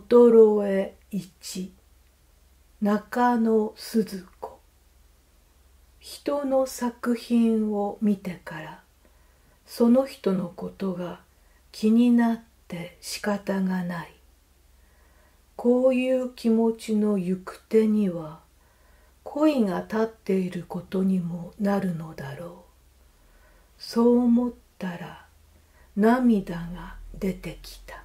衰え1、中野鈴子。人の作品を見てからその人のことが気になって仕方がない。こういう気持ちの行く手には恋が立っていることにもなるのだろう。そう思ったら涙が出てきた。